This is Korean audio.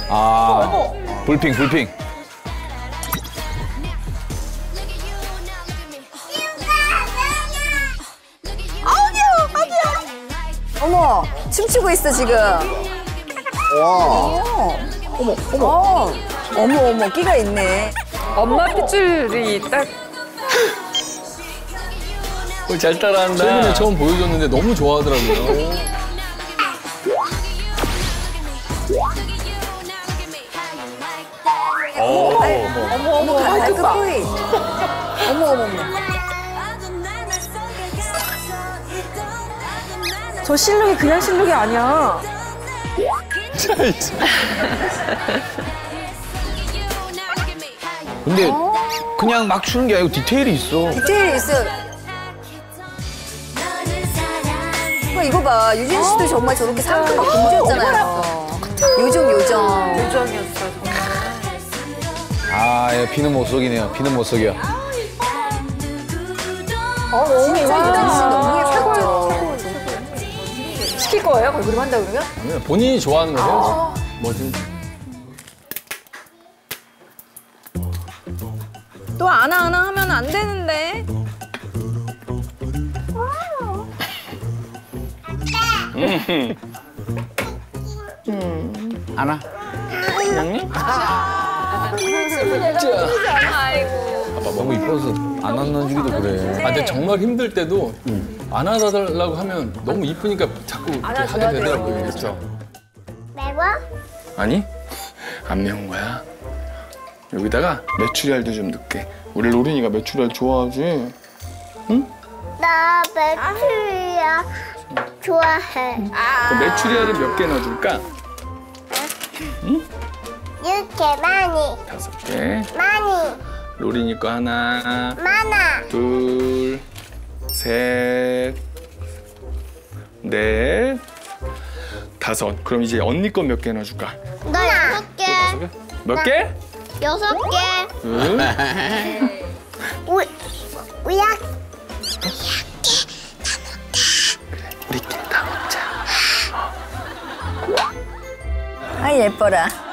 아, 불핑, 불핑. 어머, 춤추고 있어 지금. 와. 어머, 끼가 있네. 엄마 핏줄이 딱. 잘 따라한다. 최근에 처음 보여줬는데 너무 좋아하더라고요. 어머, 발끝보이. 어머. 저 실룩이 그냥 실룩이 아니야. 근데 그냥 막 추는 게 아니고 디테일이 있어. 디테일이 있어. 이거 봐, 유진 씨도 정말 저렇게 상큼 막 공주였잖아요. 요정. 요정이었어. 아, 예, 비는 못 속이네요. 비는 못 속여. 진짜 유진 씨 너무 예뻤죠. 시킬 거예요? 걸그룹 한다 그러면? 아니요, 본인이 좋아하는 거 해야죠. 뭐든지. 또 아나 하면 안 되는데. 하나? 아빠 너무 이뻐서 안 안아주기도 그래. 아, 근데 정말 힘들 때도 안아달라고 하면 너무 이쁘니까 자꾸 이렇게 하게 되더라고요. 그렇죠? 매워? 아니, 안 매운 거야. 여기다가 메추리알도 좀 넣게. 우리 로린이가 메추리알 좋아하지? 나 메추리알 좋아해. 그럼 메추리알을 몇 개 넣어줄까? 이렇게 많이. 5개. 많이. 로린이 거 하나, 많아. 둘, 셋, 넷, 5. 그럼 이제 언니 거 몇 개 넣어줄까? 나 6개. 몇 개? 6개. 둘, 우야. 우리끼리 다 먹자. 아, 예뻐라.